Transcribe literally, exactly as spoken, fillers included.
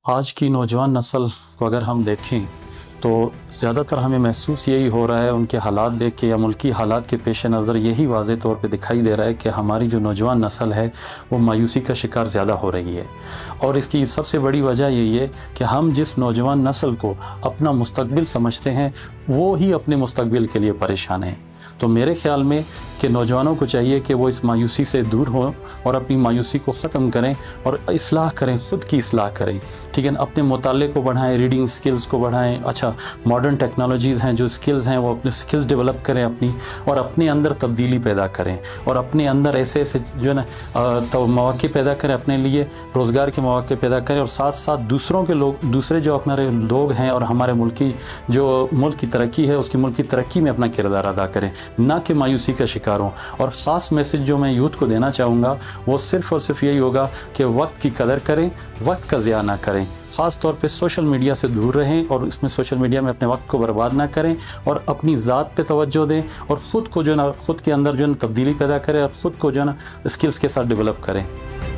आज की नौजवान नस्ल को अगर हम देखें तो ज़्यादातर हमें महसूस यही हो रहा है, उनके हालात देख के या मुल्की हालात के पेश नज़र यही वाज़े तौर पे दिखाई दे रहा है कि हमारी जो नौजवान नस्ल है वो मायूसी का शिकार ज़्यादा हो रही है। और इसकी सबसे बड़ी वजह यही है कि हम जिस नौजवान नस्ल को अपना मुस्तकबिल समझते हैं वो ही अपने मुस्तकबिल के लिए परेशान है। तो मेरे ख़्याल में कि नौजवानों को चाहिए कि वो इस मायूसी से दूर हों और अपनी मायूसी को ख़त्म करें और इस्लाह करें, ख़ुद की इस्लाह करें, ठीक है ना। अपने मुताले को बढ़ाएं, रीडिंग स्किल्स को बढ़ाएं। अच्छा, मॉडर्न टेक्नोलॉजीज़ हैं, जो स्किल्स हैं वो अपने स्किल्स डेवलप करें अपनी, और अपने अंदर तब्दीली पैदा करें और अपने अंदर ऐसे ऐसे जो है ना तो मौक़े पैदा करें, अपने लिए रोज़गार के मौक़े पैदा करें, और साथ साथ दूसरों के लोग दूसरे जो हमारे लोग हैं और हमारे मुल्क की जो मुल्क की तरक्की है उसकी मुल्क की तरक्की में अपना किरदार अदा करें, ना कि मायूसी का शिकार हों। और ख़ास मैसेज जो मैं यूथ को देना चाहूँगा वो सिर्फ़ और सिर्फ यही होगा कि वक्त की कदर करें, वक्त का ज़िया ना करें। ख़ास तौर पे सोशल मीडिया से दूर रहें और इसमें सोशल मीडिया में अपने वक्त को बर्बाद ना करें और अपनी ज़ात पे तवज्जो दें और ख़ुद को जो ना ख़ुद के अंदर जो है ना तब्दीली पैदा करें और ख़ुद को जो है ना स्किल्स के साथ डेवलप करें।